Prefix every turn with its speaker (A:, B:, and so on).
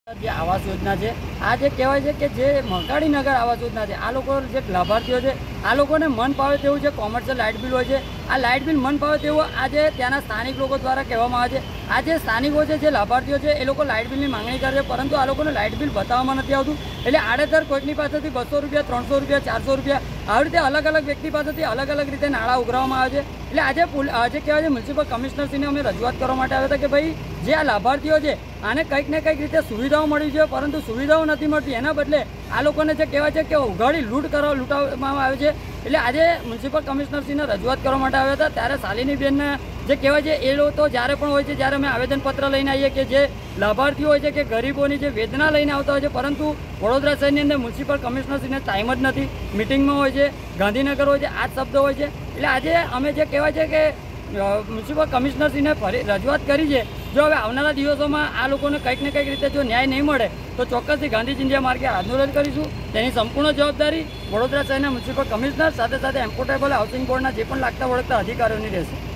A: જે આવાસ યોજના છે આ જે કહેવાય છે કે જે મકાડીનગર આવાસ યોજના છે આ લોકો જે લાભાર્થીઓ છે આ લોકોને મન ફાવે તેવું જે કોમર્શિયલ લાઇટ બિલ હોય છે આ લાઇટ બિલ મન ફાવે તેવું આજે ત્યાંના સ્થાનિક લોકો દ્વારા કહેવામાં આવે છે। આ જે સ્થાનિકો છે જે લાભાર્થીઓ છે એ લોકો લાઇટ બિલની માંગણી કરે છે પરંતુ આ લોકોને લાઇટ બિલ બતાવવામાં નથી આવતું। એટલે આડેધડ કોઈકની પાસેથી 200 રૂપિયા 300 રૂપિયા 400 રૂપિયા આવી રીતે અલગ અલગ વ્યક્તિ પાસેથી અલગ અલગ રીતે નાણાં ઉઘરાવવામાં આવે છે। એટલે આજે કહેવાય છે મ્યુનિસિપલ કમિશનરશ્રીને અમે રજૂઆત કરવા માટે આવ્યા હતા કે ભાઈ જે આ લાભાર્થીઓ છે આને કંઈક ને કંઈક રીતે સુવિધાઓ મળવી જોઈએ પરંતુ સુવિધાઓ નથી મળતી। એના બદલે આ લોકોને જે કહેવાય છે કે ઉઘાડી લૂંટાવવામાં આવે છે। એટલે આજે મ્યુનિસિપલ કમિશનરશ્રીને રજૂઆત કરવા માટે આવ્યા હતા ત્યારે શાલિનીબેનને જે કહેવાય છે એ લોકો જ્યારે પણ હોય છે જ્યારે અમે આવેદનપત્ર લઈને આવીએ કે જે લાભાર્થીઓ હોય છે કે ગરીબોની જે વેદના લઈને આવતા હોય છે પરંતુ વડોદરા શહેરની અંદર મ્યુનિસિપલ કમિશનરશ્રીને ટાઈમ જ નથી, મિટિંગમાં હોય છે, ગાંધીનગર હોય છે, આ જ શબ્દો હોય છે। એટલે આજે અમે જે કહેવાય છે કે મ્યુનિસિપલ કમિશનરશ્રીને રજૂઆત કરી છે। જો હવે આવનારા દિવસોમાં આ લોકોને કંઈક ને કંઈક રીતે જો ન્યાય નહીં મળે તો ચોક્કસથી ગાંધી ચિંધ્યા માર્ગે આંદોલન કરીશું। તેની સંપૂર્ણ જવાબદારી વડોદરા શહેરના મ્યુનિસિપલ કમિશનર સાથે સાથે એમ્પોર્ટેબલ હાઉસિંગ બોર્ડના જે પણ લાગતા વળગતા અધિકારીઓની રહેશે।